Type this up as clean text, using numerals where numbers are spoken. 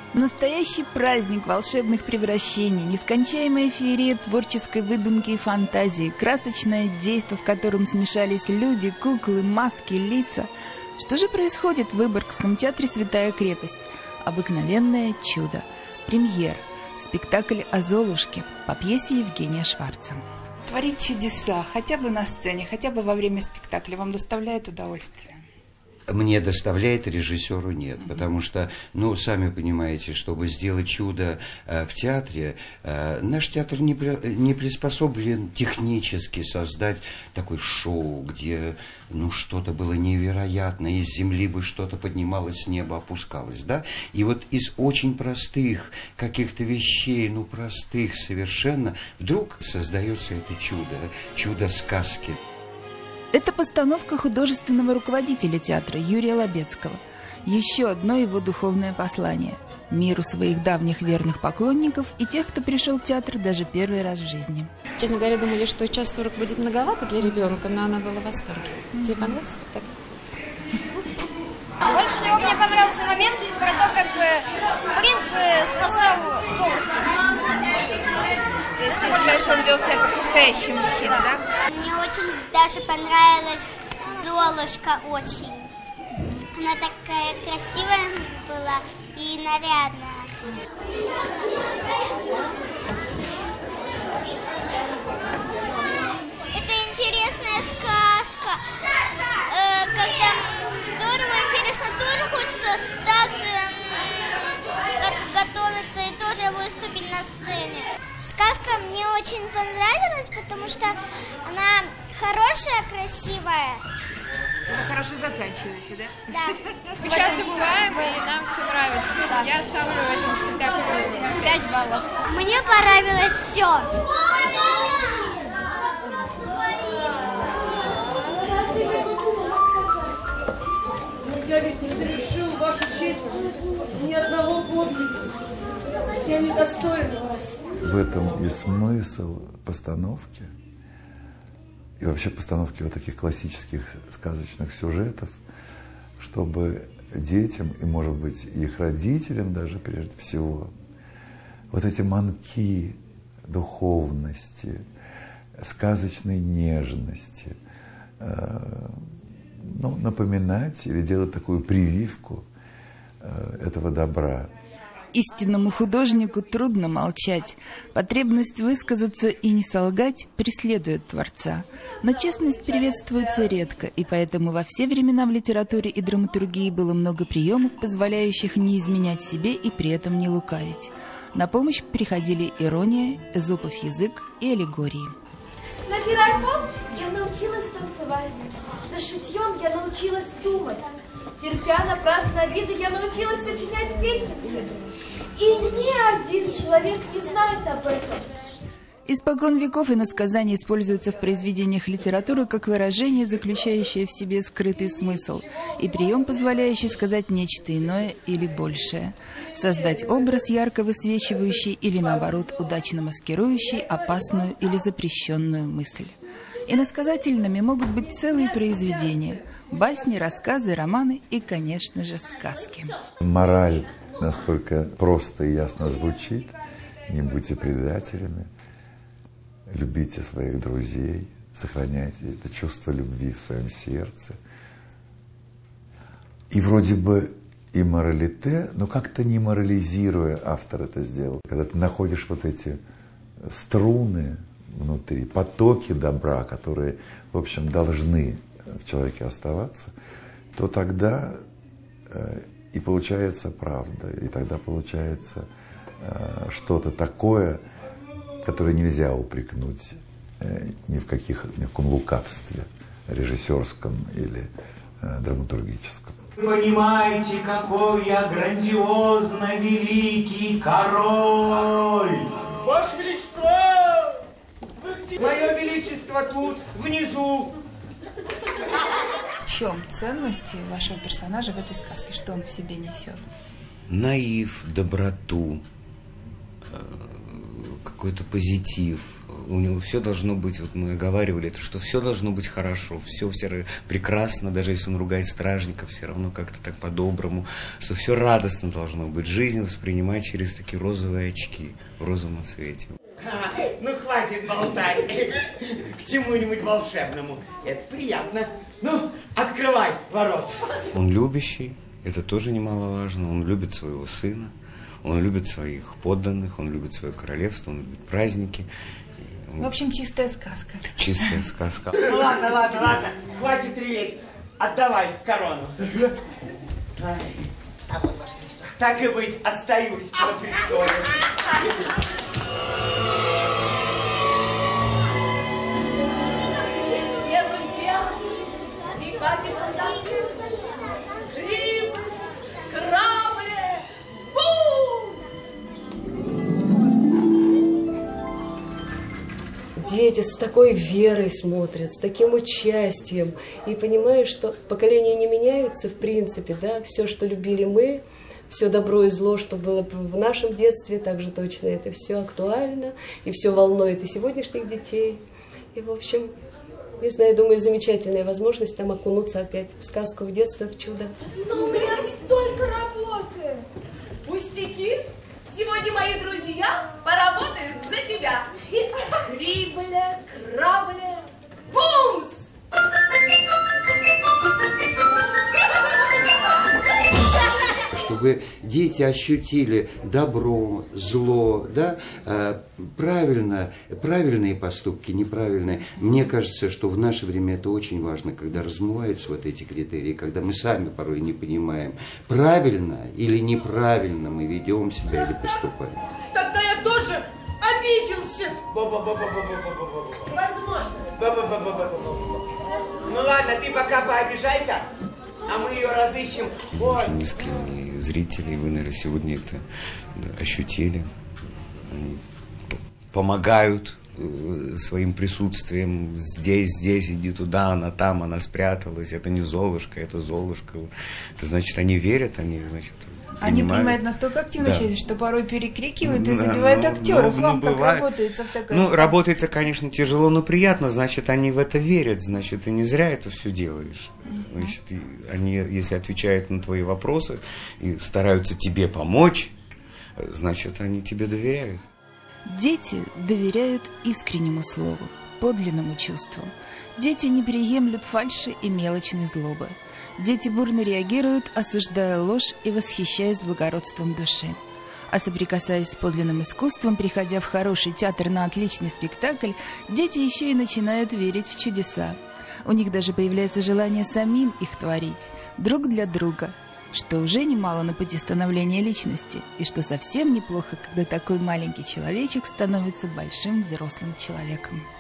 Настоящий праздник волшебных превращений, нескончаемая феерия творческой выдумки и фантазии, красочное действо, в котором смешались люди, куклы, маски, лица. Что же происходит в Выборгском театре «Святая крепость»? Обыкновенное чудо. Премьера. Спектакль о Золушке по пьесе Евгения Шварца. Творить чудеса, хотя бы на сцене, хотя бы во время спектакля, вам доставляет удовольствие? Мне доставляет, режиссеру нет, потому что, сами понимаете, чтобы сделать чудо в театре, наш театр не приспособлен технически создать такое шоу, где, что-то было невероятное, из земли бы что-то поднималось, с неба опускалось, да? И вот из очень простых каких-то вещей, простых совершенно, вдруг создается это чудо сказки. Это постановка художественного руководителя театра Юрия Лобецкого. Еще одно его духовное послание – миру своих давних верных поклонников и тех, кто пришел в театр даже первый раз в жизни. Честно говоря, думали, что 1:40 будет многовато для ребенка, но она была в восторге. Тебе понравился спектакль? Больше всего мне понравился момент про то, как принц спасал Золушку. То есть ты считаешь, он вел себя как настоящий мужчина, да? Мне очень даже понравилась Золушка, очень. Она такая красивая была и нарядная. Это интересная сказка. Как там здорово, интересно, тоже хочется так же готовиться и тоже выступить на сцене. Сказка мне очень понравилась, потому что она хорошая, красивая. Вы хорошо заканчиваете, да? Да. Мы часто бываем, и нам все нравится. Да. Я ставлю этому спектаклю 5 баллов. Мне понравилось все. Я ведь не совершил, вашу честь, ни одного подвига. Я недостоин вас. В этом и смысл постановки, и вообще постановки вот таких классических сказочных сюжетов, чтобы детям, и, может быть, их родителям даже прежде всего, вот эти манки духовности, сказочной нежности, напоминать или делать такую прививку этого добра. Истинному художнику трудно молчать. Потребность высказаться и не солгать преследует Творца. Но честность приветствуется редко, и поэтому во все времена в литературе и драматургии было много приемов, позволяющих не изменять себе и при этом не лукавить. На помощь приходили ирония, эзопов язык и аллегории. Натирая пол, я научилась танцевать. За шитьем я научилась думать. Терпя напрасно обиды, я научилась сочинять песенки. И ни один человек не знает об этом. Испокон веков иносказание используется в произведениях литературы как выражение, заключающее в себе скрытый смысл, и прием, позволяющий сказать нечто иное или большее. Создать образ, ярко высвечивающий или, наоборот, удачно маскирующий опасную или запрещенную мысль. Иносказательными могут быть целые произведения – басни, рассказы, романы и, конечно же, сказки. Мораль настолько просто и ясно звучит: не будьте предателями, любите своих друзей, сохраняйте это чувство любви в своем сердце. И вроде бы и моралите, но как-то не морализируя, автор это сделал. Когда ты находишь вот эти струны внутри, потоки добра, которые, в общем, должны в человеке оставаться, то тогда и получается правда, и тогда получается что-то такое, которое нельзя упрекнуть ни в каком лукавстве режиссерском или драматургическом. Понимаете, какой я грандиозно великий король! Ваше Величество! Мое Величество тут, внизу. В чем ценности вашего персонажа в этой сказке? Что он в себе несет? Наив, доброту, какой-то позитив, у него все должно быть, вот мы оговаривали это, что все должно быть хорошо, все прекрасно, даже если он ругает стражников, все равно как-то так по-доброму, что все радостно должно быть, жизнь воспринимать через такие розовые очки в розовом цвете. Ну, хватит болтать к чему-нибудь волшебному. Это приятно. Ну, открывай ворота. Он любящий, это тоже немаловажно. Он любит своего сына, он любит своих подданных, он любит свое королевство, он любит праздники. В общем, чистая сказка. Чистая сказка. Ну, ладно. Хватит реветь. Отдавай корону. Так и быть, остаюсь на престоле. Первым делом прихватим сюда грибы, крабли, Дети с такой верой смотрят, с таким участием. И понимают, что поколения не меняются в принципе, да, все, что любили мы, все добро и зло, что было в нашем детстве, также точно это все актуально, и все волнует и сегодняшних детей. И, в общем, не знаю, думаю, замечательная возможность там окунуться опять в сказку, в детство, в чудо. Но у меня столько работы. Пустяки. Сегодня мои друзья поработают за тебя. Крибля, крабля, бумс! Чтобы дети ощутили добро, зло, да, правильные поступки, неправильные. Мне кажется, что в наше время это очень важно, когда размываются вот эти критерии, когда мы сами порой не понимаем, правильно или неправильно мы ведем себя или поступаем. Тогда я тоже обиделся. Возможно. Ну ладно, ты пока пообижайся, а мы ее разыщем. Очень искренние зрители, вы, наверное, сегодня это ощутили. Они помогают своим присутствием. Здесь, иди туда, она там, она спряталась. Это не Золушка, это Золушка. Это значит, они верят, они, значит, Они принимают настолько активное участие, что порой перекрикивают и Да, забивают актеров. Вам как бывает. работается в такой... Ну, работается, конечно, тяжело, но приятно. Значит, они в это верят. Значит, ты не зря это все делаешь. Значит, они, если отвечают на твои вопросы и стараются тебе помочь, значит, они тебе доверяют. Дети доверяют искреннему слову, подлинному чувству. Дети не переемлют фальши и мелочной злобы. Дети бурно реагируют, осуждая ложь и восхищаясь благородством души. А соприкасаясь с подлинным искусством, приходя в хороший театр на отличный спектакль, дети еще и начинают верить в чудеса. У них даже появляется желание самим их творить, друг для друга, что уже немало на пути становления личности, и что совсем неплохо, когда такой маленький человечек становится большим взрослым человеком.